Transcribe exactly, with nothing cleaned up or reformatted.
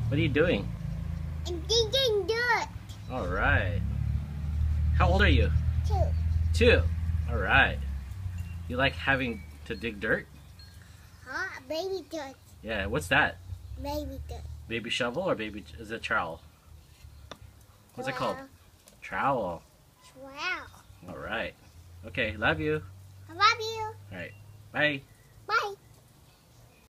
What are you doing? I'm digging dirt. All right. How old are you? Two. Two. All right. You like having to dig dirt? Huh? Baby dirt. Yeah. What's that? Baby dirt. Baby shovel or baby? Is it trowel? What's it called? Trowel. Wow. All right. Okay. Love you. I love you. All right. Bye. Bye.